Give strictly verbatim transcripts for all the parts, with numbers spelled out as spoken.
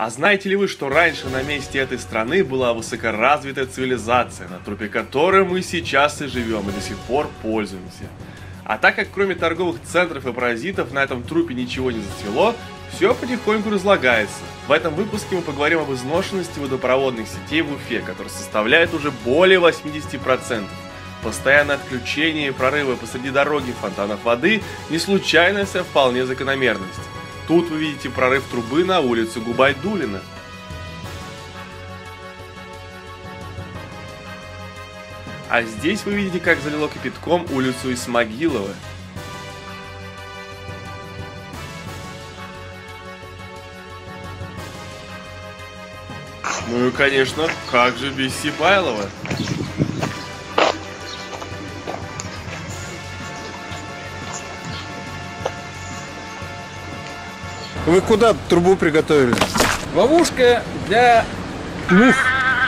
А знаете ли вы, что раньше на месте этой страны была высокоразвитая цивилизация, на трупе которой мы сейчас и живем, и до сих пор пользуемся? А так как кроме торговых центров и паразитов на этом трупе ничего не зацвело, все потихоньку разлагается. В этом выпуске мы поговорим об изношенности водопроводных сетей в Уфе, которая составляет уже более восьмидесяти процентов. Постоянное отключение и прорывы посреди дороги фонтанов воды не случайность, а вполне закономерность. Тут вы видите прорыв трубы на улице Губайдуллина. А здесь вы видите, как залило кипятком улицу Исмагилова. Ну и, конечно, как же без Сипайлова? Вы куда трубу приготовили? Ловушка для мух.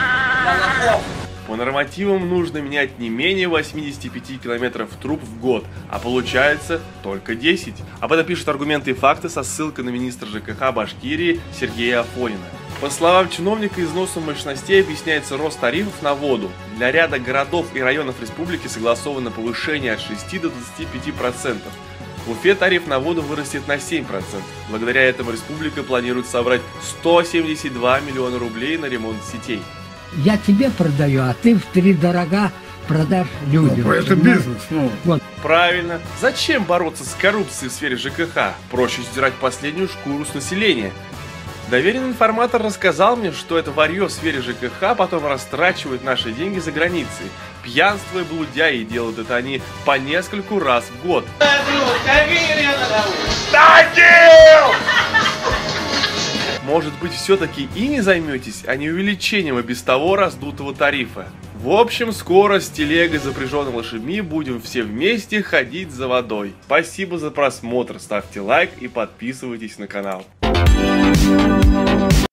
По нормативам нужно менять не менее восьмидесяти пяти километров труб в год, а получается только десять. Об этом пишут «Аргументы и факты» со ссылкой на министра ЖКХ Башкирии Сергея Афонина. По словам чиновника, износом мощностей объясняется рост тарифов на воду. Для ряда городов и районов республики согласовано повышение от шести до двадцати пяти процентов. В Уфе тариф на воду вырастет на семь процентов. Благодаря этому республика планирует собрать сто семьдесят два миллиона рублей на ремонт сетей. Я тебе продаю, а ты втридорога продашь людям. Ну, это бизнес, ну. Вот. Правильно. Зачем бороться с коррупцией в сфере ЖКХ? Проще сдирать последнюю шкуру с населения. Доверенный информатор рассказал мне, что это варье в сфере ЖКХ потом растрачивают наши деньги за границей. Пьянство и блудяи, делают это они по нескольку раз в год. Может быть, все-таки ими займетесь, а не увеличением и без того раздутого тарифа? В общем, скоро с телегой, запряженной лошадьми, будем все вместе ходить за водой. Спасибо за просмотр, ставьте лайк и подписывайтесь на канал.